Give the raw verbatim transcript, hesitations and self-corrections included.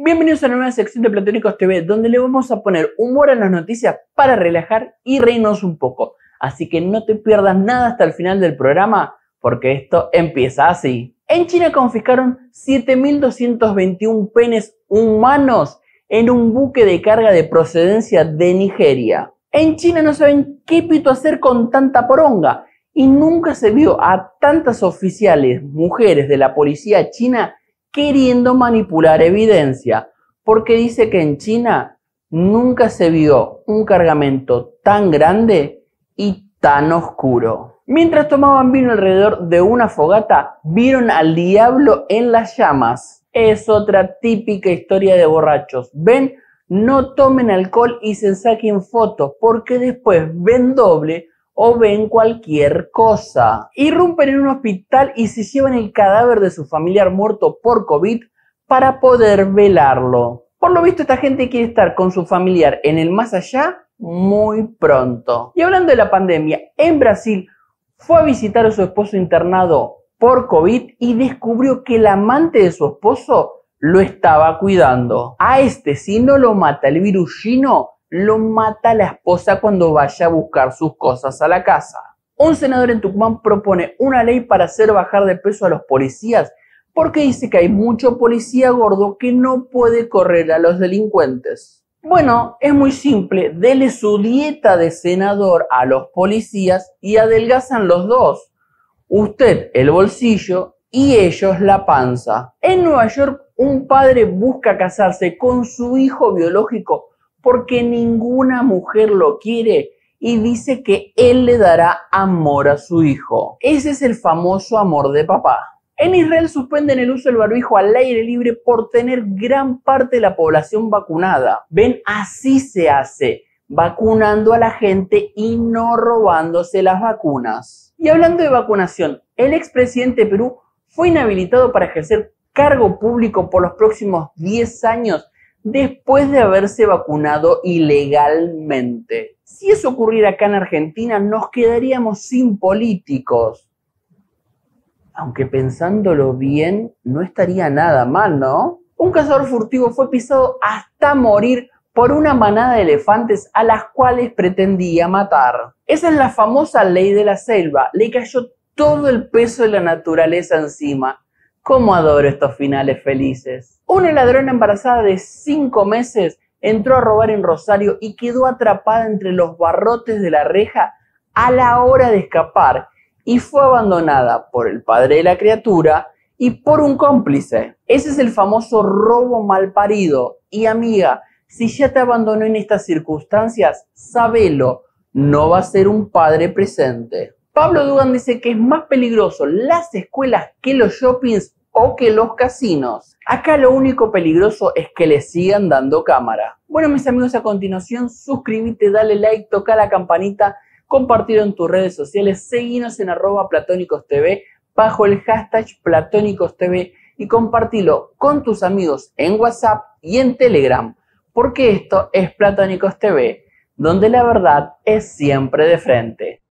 Bienvenidos a una nueva sección de Platónicos T V, donde le vamos a poner humor a las noticias para relajar y reírnos un poco. Así que no te pierdas nada hasta el final del programa, porque esto empieza así. En China confiscaron siete mil doscientos veintiún penes humanos en un buque de carga de procedencia de Nigeria. En China no saben qué pito hacer con tanta poronga y nunca se vio a tantas oficiales mujeres de la policía china queriendo manipular evidencia, porque dice que en China nunca se vio un cargamento tan grande y tan oscuro. Mientras tomaban vino alrededor de una fogata, vieron al diablo en las llamas. Es otra típica historia de borrachos. ¿Ven? No tomen alcohol y se saquen fotos, porque después ven doble o ven cualquier cosa. Irrumpen en un hospital y se llevan el cadáver de su familiar muerto por COVID para poder velarlo. Por lo visto, esta gente quiere estar con su familiar en el más allá muy pronto. Y hablando de la pandemia, en Brasil fue a visitar a su esposo internado por COVID y descubrió que el amante de su esposo lo estaba cuidando. A este, si no lo mata el virus chino, lo mata la esposa cuando vaya a buscar sus cosas a la casa. Un senador en Tucumán propone una ley para hacer bajar de peso a los policías porque dice que hay mucho policía gordo que no puede correr a los delincuentes. Bueno, es muy simple, dele su dieta de senador a los policías y adelgazan los dos. Usted el bolsillo y ellos la panza. En Nueva York, un padre busca casarse con su hijo biológico porque ninguna mujer lo quiere y dice que él le dará amor a su hijo. Ese es el famoso amor de papá. En Israel suspenden el uso del barbijo al aire libre por tener gran parte de la población vacunada. Ven, así se hace, vacunando a la gente y no robándose las vacunas. Y hablando de vacunación, el expresidente de Perú fue inhabilitado para ejercer cargo público por los próximos diez años después de haberse vacunado ilegalmente. Si eso ocurriera acá en Argentina, nos quedaríamos sin políticos. Aunque pensándolo bien, no estaría nada mal, ¿no? Un cazador furtivo fue pisado hasta morir por una manada de elefantes a las cuales pretendía matar. Esa es la famosa ley de la selva. Le cayó todo el peso de la naturaleza encima. ¡Cómo adoro estos finales felices! Una ladrona embarazada de cinco meses entró a robar en Rosario y quedó atrapada entre los barrotes de la reja a la hora de escapar y fue abandonada por el padre de la criatura y por un cómplice. Ese es el famoso robo malparido. Y amiga, si ya te abandonó en estas circunstancias, sabelo, no va a ser un padre presente. Pablo Dugan dice que es más peligroso las escuelas que los shoppings o que los casinos. Acá lo único peligroso es que le sigan dando cámara. Bueno, mis amigos, a continuación, suscríbete, dale like, toca la campanita, compartirlo en tus redes sociales, seguinos en arroba platónicos T V bajo el hashtag platónicos T V y compartilo con tus amigos en WhatsApp y en Telegram, porque esto es Platónicos T V, donde la verdad es siempre de frente.